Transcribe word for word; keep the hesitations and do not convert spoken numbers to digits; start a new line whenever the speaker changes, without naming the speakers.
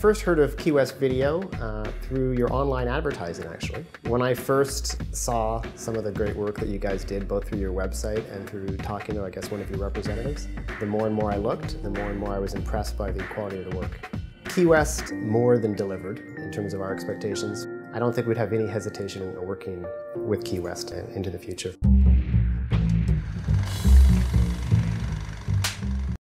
first heard of Keywest Video uh, through your online advertising, actually. When I first saw some of the great work that you guys did, both through your website and through talking to, I guess, one of your representatives, the more and more I looked, the more and more I was impressed by the quality of the work. Keywest more than delivered in terms of our expectations. I don't think we'd have any hesitation in working with Keywest into the future.